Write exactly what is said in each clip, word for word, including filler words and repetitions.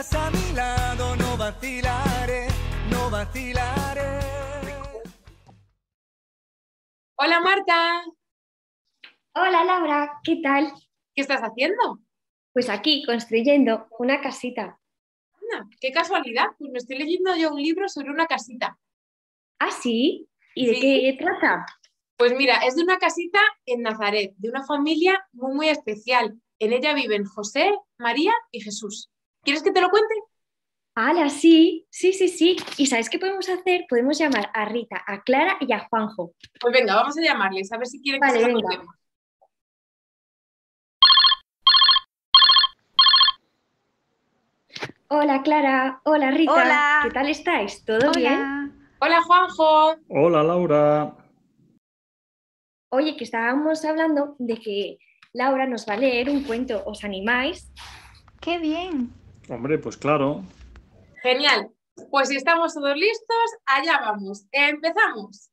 estás a mi lado, no vacilaré, no vacilaré. Hola Marta, Hola Laura, ¿qué tal? ¿qué estás haciendo? Pues aquí construyendo una casita. Anda, qué casualidad, pues me estoy leyendo yo un libro sobre una casita. ¿Ah, sí? ¿Y de Sí, qué trata? pues mira, es de una casita en Nazaret, de una familia muy muy especial. En ella viven José, María y Jesús. ¿Quieres que te lo cuente? ¡Hala, sí! Sí, sí, sí. ¿Y sabes qué podemos hacer? Podemos llamar a Rita, a Clara y a Juanjo. Pues venga, vamos a llamarles, a ver si quieren que se Vale, lo venga. contemos. Hola Clara, hola Rita. Hola. ¿Qué tal estáis? ¿Todo bien? Hola. Hola Juanjo. Hola Laura. Oye, que estábamos hablando de que Laura nos va a leer un cuento. ¿Os animáis? ¡Qué bien! Hombre, pues claro. Genial, pues si estamos todos listos, allá vamos. ¡Empezamos!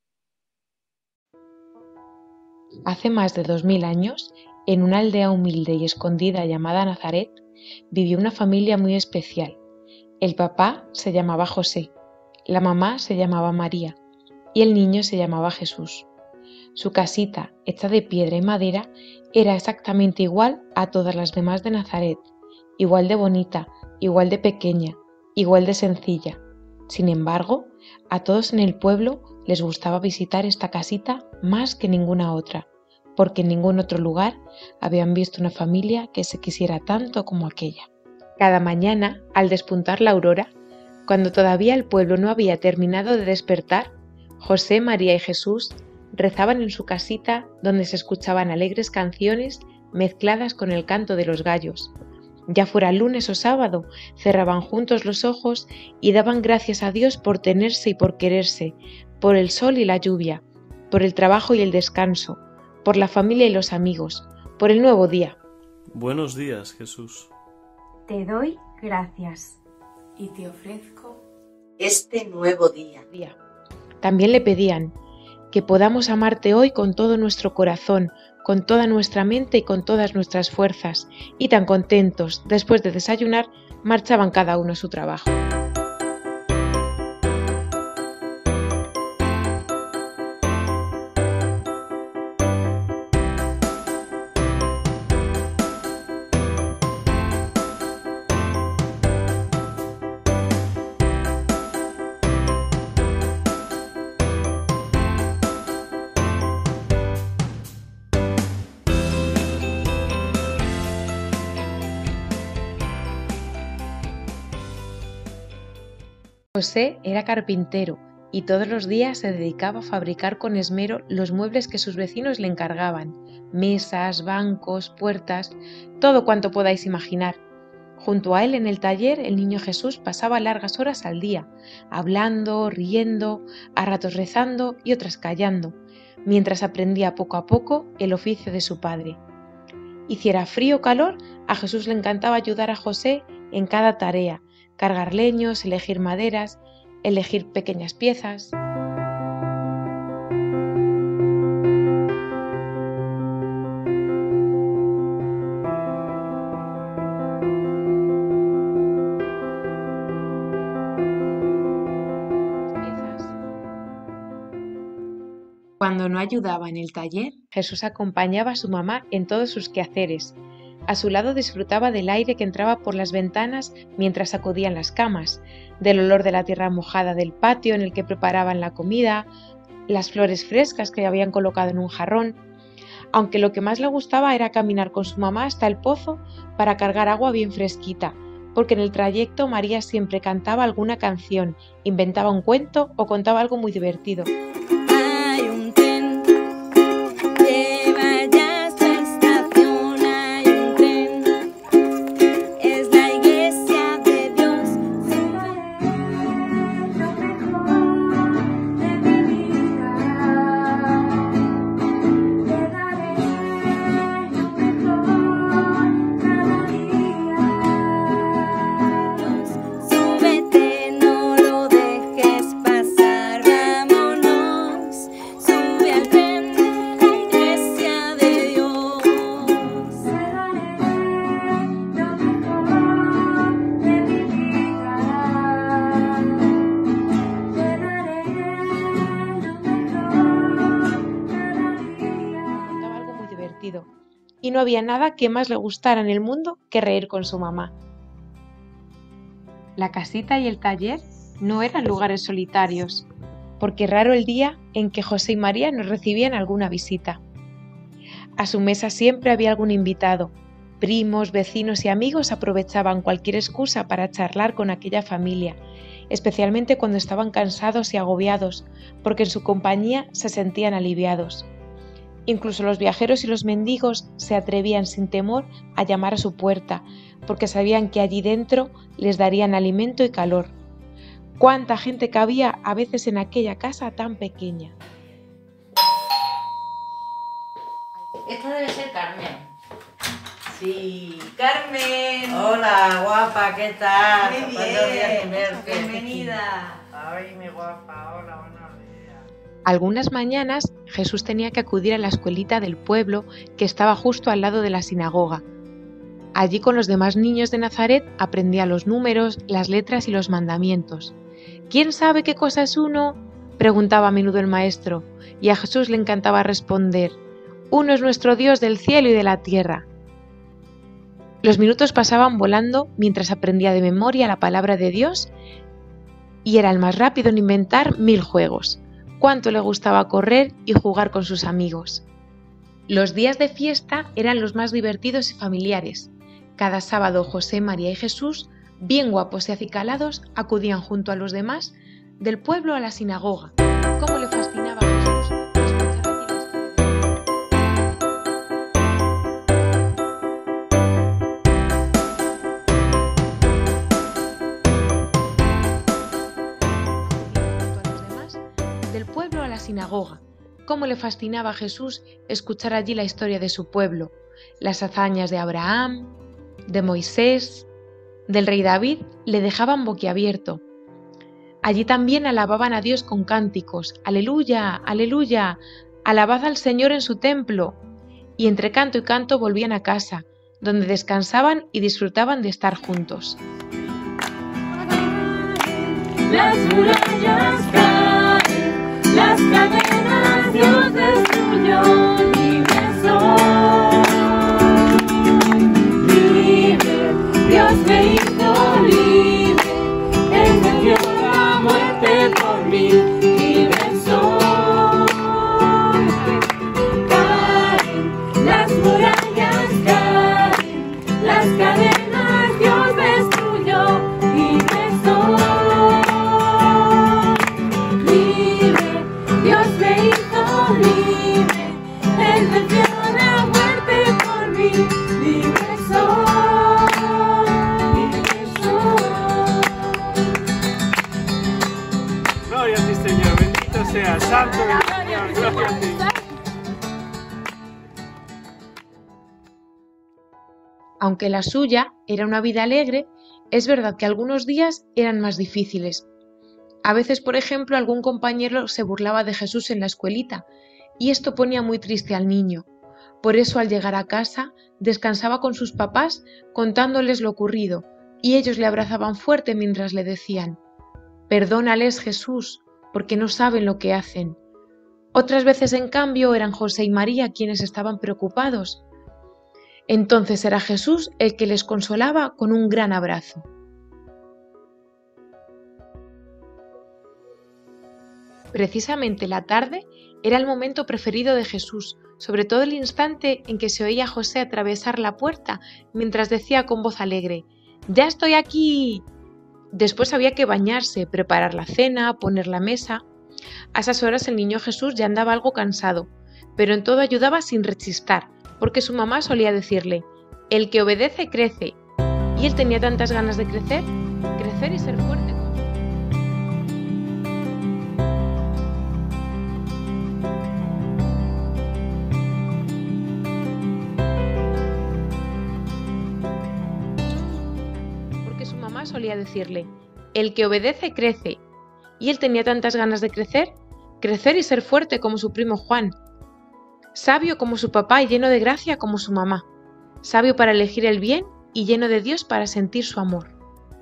Hace más de dos mil años, en una aldea humilde y escondida llamada Nazaret, vivió una familia muy especial. El papá se llamaba José, la mamá se llamaba María y el niño se llamaba Jesús. Su casita, hecha de piedra y madera, era exactamente igual a todas las demás de Nazaret, igual de bonita, igual de pequeña, igual de sencilla. Sin embargo, a todos en el pueblo les gustaba visitar esta casita más que ninguna otra, porque en ningún otro lugar habían visto una familia que se quisiera tanto como aquella. Cada mañana, al despuntar la aurora, cuando todavía el pueblo no había terminado de despertar, José, María y Jesús rezaban en su casita donde se escuchaban alegres canciones mezcladas con el canto de los gallos. Ya fuera lunes o sábado, cerraban juntos los ojos y daban gracias a Dios por tenerse y por quererse, por el sol y la lluvia, por el trabajo y el descanso, por la familia y los amigos, por el nuevo día. Buenos días, Jesús. Te doy gracias. Y te ofrezco este nuevo día. También le pedían que podamos amarte hoy con todo nuestro corazón, con toda nuestra mente y con todas nuestras fuerzas, y tan contentos, después de desayunar, marchaban cada uno a su trabajo. José era carpintero y todos los días se dedicaba a fabricar con esmero los muebles que sus vecinos le encargaban, mesas, bancos, puertas, todo cuanto podáis imaginar. Junto a él en el taller el niño Jesús pasaba largas horas al día, hablando, riendo, a ratos rezando y otras callando, mientras aprendía poco a poco el oficio de su padre. Hiciera frío o calor, a Jesús le encantaba ayudar a José en cada tarea, cargar leños, elegir maderas, elegir pequeñas piezas. Cuando no ayudaba en el taller, Jesús acompañaba a su mamá en todos sus quehaceres. A su lado disfrutaba del aire que entraba por las ventanas mientras sacudían las camas, del olor de la tierra mojada del patio en el que preparaban la comida, las flores frescas que habían colocado en un jarrón, aunque lo que más le gustaba era caminar con su mamá hasta el pozo para cargar agua bien fresquita, porque en el trayecto María siempre cantaba alguna canción, inventaba un cuento o contaba algo muy divertido. y no había nada que más le gustara en el mundo que reír con su mamá. La casita y el taller no eran lugares solitarios, porque raro el día en que José y María no recibían alguna visita. A su mesa siempre había algún invitado. Primos, vecinos y amigos aprovechaban cualquier excusa para charlar con aquella familia, especialmente cuando estaban cansados y agobiados, porque en su compañía se sentían aliviados. Incluso los viajeros y los mendigos se atrevían sin temor a llamar a su puerta, porque sabían que allí dentro les darían alimento y calor. ¡Cuánta gente cabía a veces en aquella casa tan pequeña! Esta debe ser Carmen. Sí, Carmen. Hola, guapa, ¿qué tal? Muy ¿Cuántos días bien, sin verte? bienvenida. Ay, mi guapa, hola, buenos días. Algunas mañanas Jesús tenía que acudir a la escuelita del pueblo que estaba justo al lado de la sinagoga. Allí con los demás niños de Nazaret aprendía los números, las letras y los mandamientos. ¿Quién sabe qué cosa es uno?, preguntaba a menudo el maestro, y a Jesús le encantaba responder: uno es nuestro Dios del cielo y de la tierra. Los minutos pasaban volando mientras aprendía de memoria la palabra de Dios y era el más rápido en inventar mil juegos. Cuánto le gustaba correr y jugar con sus amigos. Los días de fiesta eran los más divertidos y familiares. Cada sábado José, María y Jesús, bien guapos y acicalados, acudían junto a los demás del pueblo a la sinagoga. ¿Cómo le fascinaba a Jesús escuchar allí la del pueblo a la sinagoga? Cómo le fascinaba a Jesús escuchar allí la historia de su pueblo, las hazañas de Abraham, de Moisés, del rey David, le dejaban boquiabierto. Allí también alababan a Dios con cánticos: ¡Aleluya! ¡Aleluya! ¡Alabad al Señor en su templo! Y entre canto y canto volvían a casa, donde descansaban y disfrutaban de estar juntos. Las murallas caen, las cadenas Dios destruyó, libre soy, libre, Dios me hizo libre, Él venció la muerte por mí, libre soy. Caen, las murallas caen, las cadenas Dios destruyó, libre soy. Dios me hizo libre, Él venció la muerte por mí, libre soy, libre soy. Gloria a ti, Señor, bendito sea, santo eres, Señor, gloria a ti. Aunque la suya era una vida alegre, es verdad que algunos días eran más difíciles. A veces, por ejemplo, algún compañero se burlaba de Jesús en la escuelita y esto ponía muy triste al niño. Por eso, al llegar a casa, descansaba con sus papás contándoles lo ocurrido y ellos le abrazaban fuerte mientras le decían: «Perdónales, Jesús, porque no saben lo que hacen». Otras veces, en cambio, eran José y María quienes estaban preocupados. Entonces era Jesús el que les consolaba con un gran abrazo. Precisamente la tarde era el momento preferido de Jesús, sobre todo el instante en que se oía a José atravesar la puerta mientras decía con voz alegre: «¡Ya estoy aquí!». Después había que bañarse, preparar la cena, poner la mesa. A esas horas el niño Jesús ya andaba algo cansado, pero en todo ayudaba sin rechistar, porque su mamá solía decirle: «El que obedece crece». Y él tenía tantas ganas de crecer, crecer y ser fuerte. Solía decirle: «El que obedece crece». Y él tenía tantas ganas de crecer, crecer y ser fuerte como su primo Juan, sabio como su papá y lleno de gracia como su mamá, sabio para elegir el bien y lleno de Dios para sentir su amor.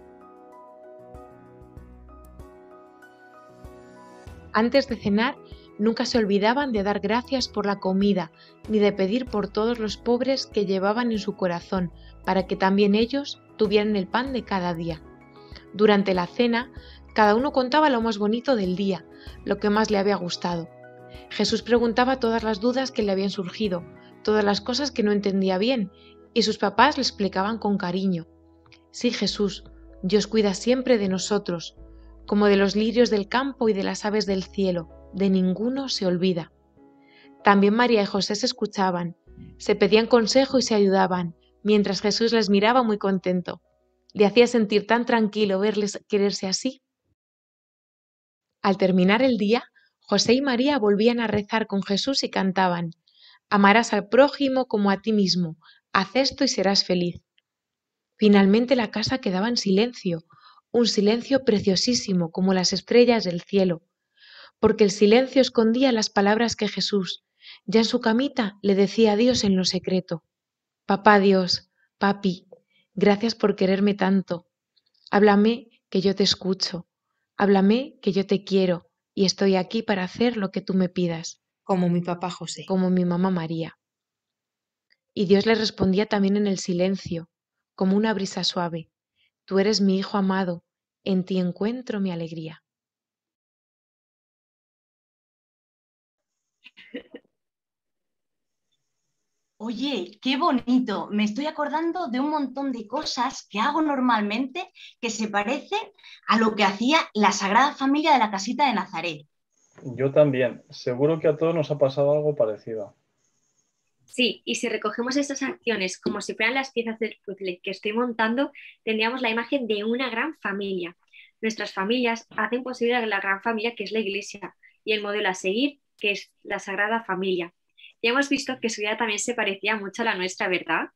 Antes de cenar, Nunca se olvidaban de dar gracias por la comida, ni de pedir por todos los pobres que llevaban en su corazón, para que también ellos tuvieran el pan de cada día. Durante la cena, cada uno contaba lo más bonito del día, lo que más le había gustado. Jesús preguntaba todas las dudas que le habían surgido, todas las cosas que no entendía bien, y sus papás le explicaban con cariño. Sí, Jesús, Dios cuida siempre de nosotros, como de los lirios del campo y de las aves del cielo, de ninguno se olvida. También María y José se escuchaban, se pedían consejo y se ayudaban, mientras Jesús les miraba muy contento. Le hacía sentir tan tranquilo verles quererse así. Al terminar el día, José y María volvían a rezar con Jesús y cantaban: «Amarás al prójimo como a ti mismo, haz esto y serás feliz». Finalmente la casa quedaba en silencio, un silencio preciosísimo como las estrellas del cielo, porque el silencio escondía las palabras que Jesús, ya en su camita, le decía a Dios en lo secreto: «Papá Dios, papi, gracias por quererme tanto. Háblame que yo te escucho, háblame que yo te quiero y estoy aquí para hacer lo que tú me pidas», como mi papá José, como mi mamá María. Y Dios le respondía también en el silencio, como una brisa suave: «Tú eres mi hijo amado, en ti encuentro mi alegría». Oye, qué bonito. Me estoy acordando de un montón de cosas que hago normalmente que se parecen a lo que hacía la Sagrada Familia de la Casita de Nazaret. Yo también. Seguro que a todos nos ha pasado algo parecido. Sí, y si recogemos estas acciones como si fueran las piezas del puzzle que estoy montando, tendríamos la imagen de una gran familia. Nuestras familias hacen posible la gran familia que es la Iglesia y el modelo a seguir, que es la Sagrada Familia. Ya hemos visto que su vida también se parecía mucho a la nuestra, ¿verdad?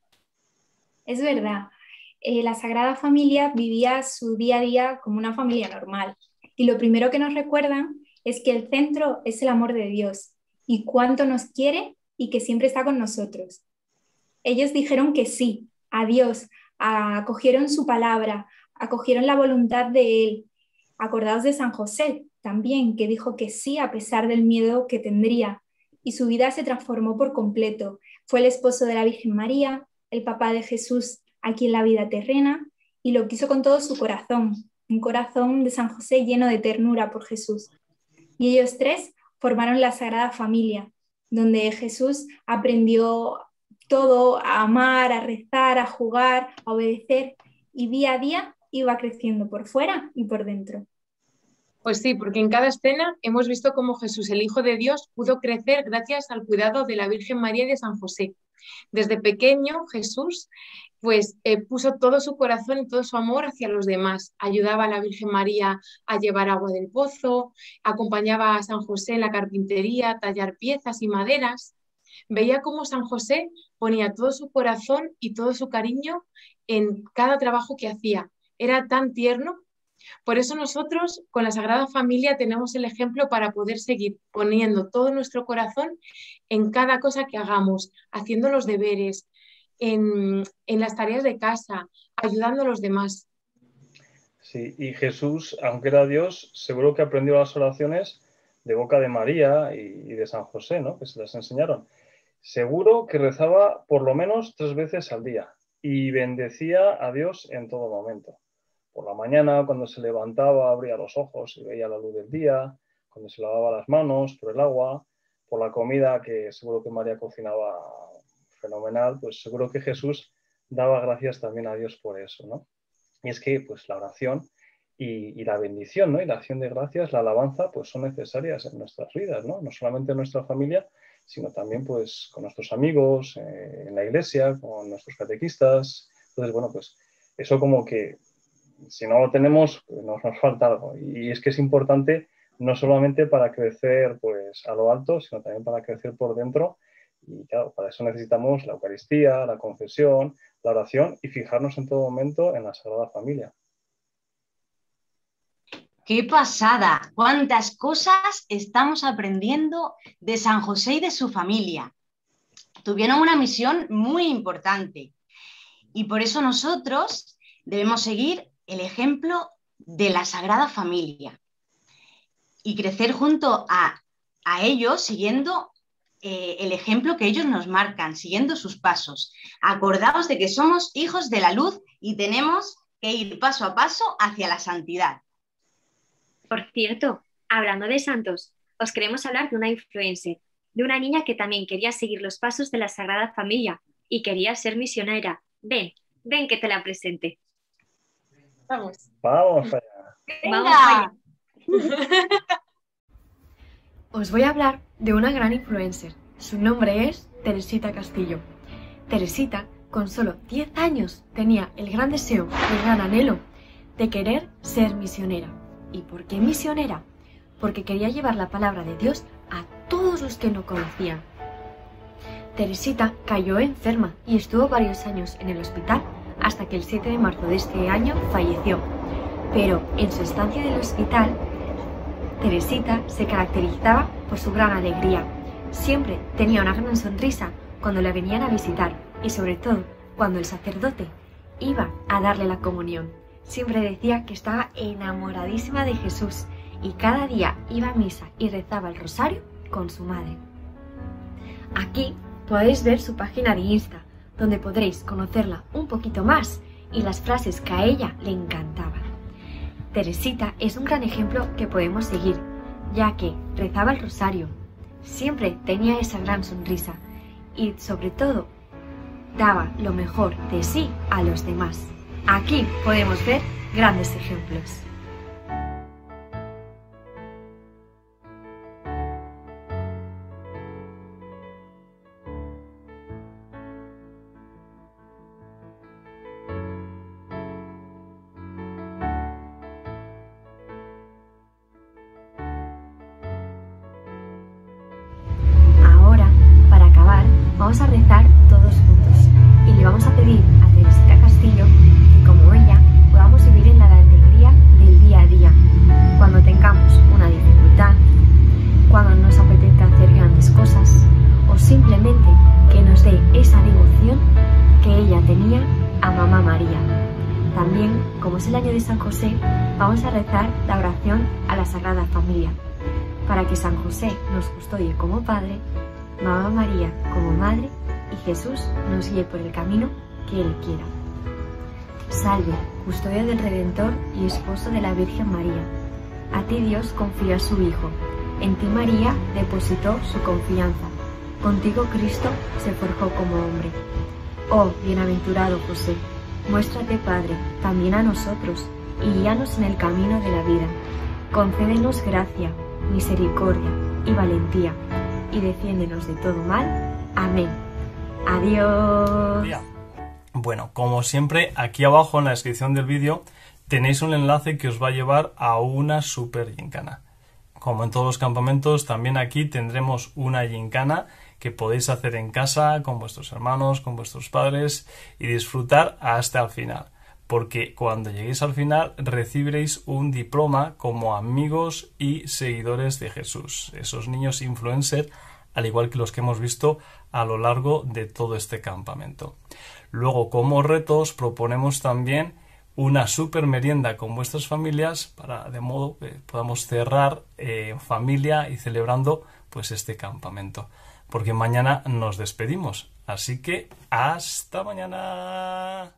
Es verdad. Eh, la Sagrada Familia vivía su día a día como una familia normal. Y lo primero que nos recuerdan es que el centro es el amor de Dios y cuánto nos quiere y que siempre está con nosotros. Ellos dijeron que sí a Dios, acogieron su palabra, acogieron la voluntad de Él. Acordaos de San José también, que dijo que sí a pesar del miedo que tendría. Y su vida se transformó por completo. Fue el esposo de la Virgen María, el papá de Jesús aquí en la vida terrena, y lo quiso con todo su corazón, un corazón de San José lleno de ternura por Jesús. Y ellos tres formaron la Sagrada Familia, donde Jesús aprendió todo, a amar, a rezar, a jugar, a obedecer, y día a día iba creciendo por fuera y por dentro. Pues sí, porque en cada escena hemos visto cómo Jesús, el Hijo de Dios, pudo crecer gracias al cuidado de la Virgen María y de San José. Desde pequeño, Jesús pues, eh, puso todo su corazón y todo su amor hacia los demás. Ayudaba a la Virgen María a llevar agua del pozo, acompañaba a San José en la carpintería, a tallar piezas y maderas. Veía cómo San José ponía todo su corazón y todo su cariño en cada trabajo que hacía. Era tan tierno. Por eso nosotros con la Sagrada Familia tenemos el ejemplo para poder seguir poniendo todo nuestro corazón en cada cosa que hagamos, haciendo los deberes, en, en las tareas de casa, ayudando a los demás. Sí, y Jesús, aunque era Dios, seguro que aprendió las oraciones de boca de María y, y de San José, ¿no? Que se las enseñaron. Seguro que rezaba por lo menos tres veces al día y bendecía a Dios en todo momento. Por la mañana, cuando se levantaba, abría los ojos y veía la luz del día, cuando se lavaba las manos por el agua, por la comida, que seguro que María cocinaba fenomenal, pues seguro que Jesús daba gracias también a Dios por eso, ¿no? Y es que pues la oración y, y la bendición, ¿no? Y la acción de gracias, la alabanza, pues son necesarias en nuestras vidas, ¿no? No solamente en nuestra familia, sino también pues con nuestros amigos, eh, en la iglesia, con nuestros catequistas. Entonces, bueno, pues eso como que si no lo tenemos, pues nos, nos falta algo. Y es que es importante no solamente para crecer pues, a lo alto, sino también para crecer por dentro. Y claro, para eso necesitamos la Eucaristía, la confesión, la oración y fijarnos en todo momento en la Sagrada Familia. ¡Qué pasada! ¡Cuántas cosas estamos aprendiendo de San José y de su familia! Tuvieron una misión muy importante y por eso nosotros debemos seguir el ejemplo de la Sagrada Familia y crecer junto a, a ellos siguiendo eh, el ejemplo que ellos nos marcan, siguiendo sus pasos. Acordaos de que somos hijos de la luz y tenemos que ir paso a paso hacia la santidad. Por cierto, hablando de santos, os queremos hablar de una influencer, de una niña que también quería seguir los pasos de la Sagrada Familia y quería ser misionera. Ven, ven que te la presente. Vamos. Vamos allá. Vamos allá. Os voy a hablar de una gran influencer. Su nombre es Teresita Castillo. Teresita, con solo diez años, tenía el gran deseo, el gran anhelo de querer ser misionera. ¿Y por qué misionera? Porque quería llevar la palabra de Dios a todos los que no conocían. Teresita cayó enferma y estuvo varios años en el hospital hasta que el siete de marzo de este año falleció. Pero en su estancia en el hospital, Teresita se caracterizaba por su gran alegría. Siempre tenía una gran sonrisa cuando la venían a visitar y sobre todo cuando el sacerdote iba a darle la comunión. Siempre decía que estaba enamoradísima de Jesús y cada día iba a misa y rezaba el rosario con su madre. Aquí podéis ver su página de Insta, donde podréis conocerla un poquito más y las frases que a ella le encantaban. Teresita es un gran ejemplo que podemos seguir, ya que rezaba el rosario, siempre tenía esa gran sonrisa y sobre todo daba lo mejor de sí a los demás. Aquí podemos ver grandes ejemplos. Ahora, para acabar, vamos a rezar todos juntos y le vamos a pedir a Teresita Castillo que, como ella, podamos vivir en la alegría del día a día, cuando tengamos una dificultad, cuando nos apetezca hacer grandes cosas o simplemente que nos dé esa devoción que ella tenía a Mamá María. También, como es el año de San José, vamos a rezar la oración a la Sagrada Familia, para que San José nos custodie como Padre, Mamá María como Madre y Jesús nos guíe por el camino que Él quiera. Salve, custodio del Redentor y esposo de la Virgen María. A ti Dios confía a su Hijo. En ti María depositó su confianza. Contigo Cristo se forjó como hombre. Oh, bienaventurado José, muéstrate Padre también a nosotros y guíanos en el camino de la vida. Concédenos gracia, misericordia y valentía y defiéndenos de todo mal. Amén. Adiós. Bueno, como siempre, aquí abajo en la descripción del vídeo tenéis un enlace que os va a llevar a una super gincana. Como en todos los campamentos, también aquí tendremos una gincana que podéis hacer en casa con vuestros hermanos, con vuestros padres y disfrutar hasta el final. Porque cuando lleguéis al final recibiréis un diploma como amigos y seguidores de Jesús. Esos niños influencers, al igual que los que hemos visto a lo largo de todo este campamento. Luego, como retos, proponemos también una super merienda con vuestras familias para de modo que podamos cerrar eh, en familia y celebrando pues este campamento. Porque mañana nos despedimos. Así que hasta mañana.